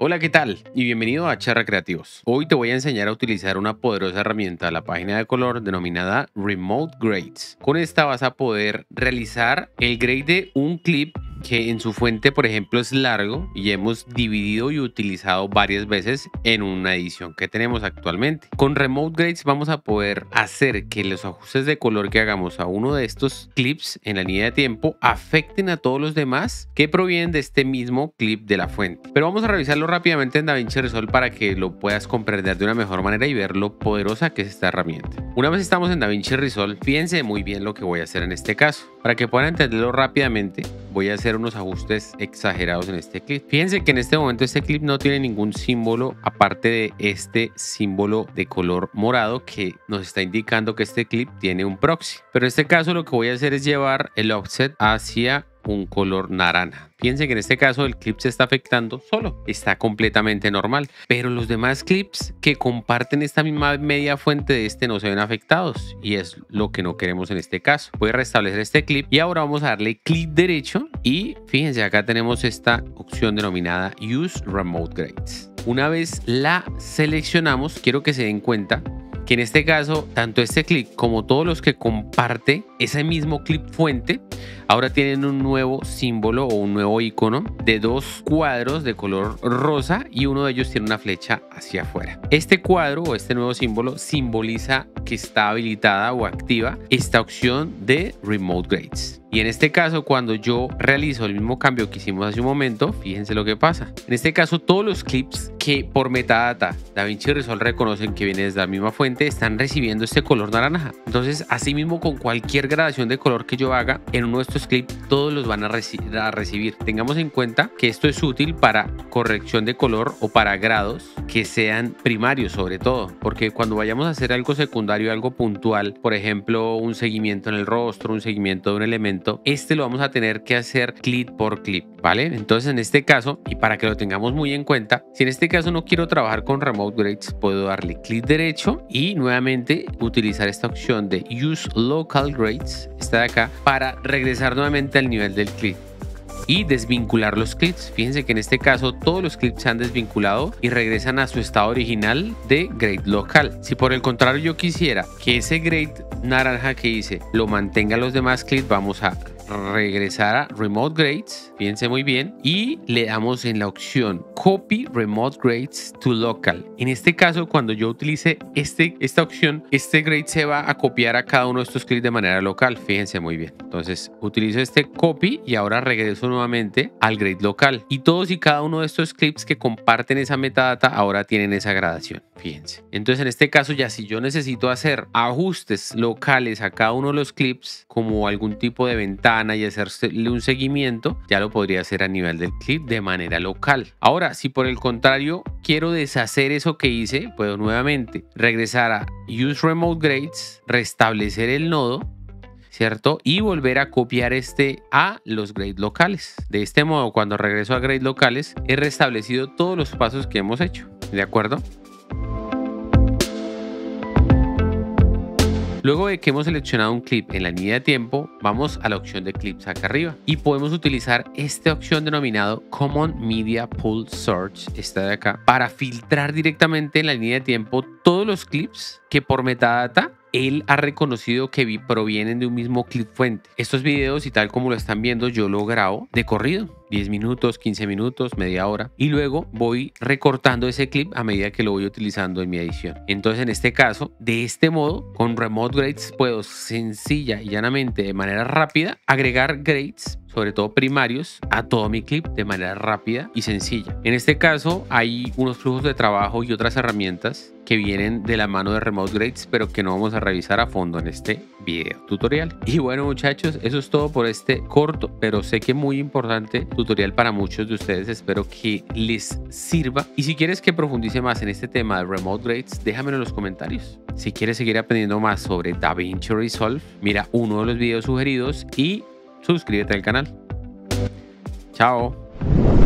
Hola, ¿qué tal? Y bienvenido a Charra Creativos. Hoy te voy a enseñar a utilizar una poderosa herramienta de la página de color denominada Remote Grades. Con esta vas a poder realizar el grade de un clip que en su fuente, por ejemplo, es largo y hemos dividido y utilizado varias veces en una edición que tenemos actualmente. Con Remote Grades vamos a poder hacer que los ajustes de color que hagamos a uno de estos clips en la línea de tiempo afecten a todos los demás que provienen de este mismo clip de la fuente. Pero vamos a revisarlo rápidamente en DaVinci Resolve para que lo puedas comprender de una mejor manera y ver lo poderosa que es esta herramienta. Una vez estamos en DaVinci Resolve, fíjense muy bien lo que voy a hacer en este caso. Para que puedan entenderlo rápidamente, voy a hacer unos ajustes exagerados en este clip. Fíjense que en este momento este clip no tiene ningún símbolo aparte de este símbolo de color morado que nos está indicando que este clip tiene un proxy. Pero en este caso lo que voy a hacer es llevar el offset hacia un color naranja. Fíjense que en este caso el clip se está afectando solo, está completamente normal, pero los demás clips que comparten esta misma media fuente de este no se ven afectados y es lo que no queremos en este caso. Voy a restablecer este clip y ahora vamos a darle clic derecho y fíjense acá tenemos esta opción denominada Use Remote Grades. Una vez la seleccionamos, quiero que se den cuenta que en este caso, tanto este clip como todos los que comparte ese mismo clip fuente, ahora tienen un nuevo símbolo o un nuevo icono de dos cuadros de color rosa y uno de ellos tiene una flecha hacia afuera. Este cuadro o este nuevo símbolo simboliza que está habilitada o activa esta opción de Remote Grades. Y en este caso, cuando yo realizo el mismo cambio que hicimos hace un momento, fíjense lo que pasa. En este caso, todos los clips que por metadata DaVinci Resolve reconocen que vienen desde la misma fuente están recibiendo este color naranja. Entonces, asimismo, con cualquier gradación de color que yo haga en uno de estos clips, todos los van a recibir. Tengamos en cuenta que esto es útil para corrección de color o para grados que sean primarios, sobre todo, porque cuando vayamos a hacer algo secundario, algo puntual, por ejemplo, un seguimiento en el rostro, un seguimiento de un elemento, lo vamos a tener que hacer clip por clip, ¿vale? Entonces en este caso, y para que lo tengamos muy en cuenta, si en este caso no quiero trabajar con Remote Grades, puedo darle clic derecho y nuevamente utilizar esta opción de Use Local Grades, esta de acá, para regresar nuevamente al nivel del clip y desvincular los clips. Fíjense que en este caso todos los clips se han desvinculado y regresan a su estado original de grade local. Si por el contrario yo quisiera que ese grade naranja que hice lo mantenga los demás clips, vamos a regresar a Remote Grades, fíjense muy bien, y le damos en la opción Copy Remote Grades to Local. En este caso, cuando yo utilice esta opción, este grade se va a copiar a cada uno de estos clips de manera local, fíjense muy bien. Entonces utilizo este copy y ahora regreso nuevamente al grade local y todos y cada uno de estos clips que comparten esa metadata ahora tienen esa gradación, fíjense. Entonces en este caso, ya si yo necesito hacer ajustes locales a cada uno de los clips como algún tipo de ventana y hacerle un seguimiento, ya lo podría hacer a nivel del clip de manera local. Ahora, si por el contrario quiero deshacer eso que hice, puedo nuevamente regresar a Use Remote Grades, restablecer el nodo, ¿cierto? Y volver a copiar a los grades locales. De este modo, cuando regreso a grades locales, he restablecido todos los pasos que hemos hecho, ¿de acuerdo? Luego de que hemos seleccionado un clip en la línea de tiempo, vamos a la opción de clips acá arriba y podemos utilizar esta opción denominado Common Media Pool Search, esta de acá, para filtrar directamente en la línea de tiempo todos los clips que por metadata él ha reconocido que provienen de un mismo clip fuente. Estos videos y tal como lo están viendo, yo lo grabo de corrido, 10 minutos, 15 minutos, media hora, y luego voy recortando ese clip a medida que lo voy utilizando en mi edición. Entonces en este caso, de este modo, con Remote Grades puedo sencilla y llanamente, de manera rápida, agregar grades, sobre todo primarios, a todo mi clip de manera rápida y sencilla. En este caso hay unos flujos de trabajo y otras herramientas que vienen de la mano de Remote Grades, pero que no vamos a revisar a fondo en este video tutorial. Y bueno, muchachos, eso es todo por este corto, pero sé que muy importante tutorial para muchos de ustedes. Espero que les sirva. Y si quieres que profundice más en este tema de Remote Grades, déjamelo en los comentarios. Si quieres seguir aprendiendo más sobre DaVinci Resolve, mira uno de los videos sugeridos y suscríbete al canal. Chao.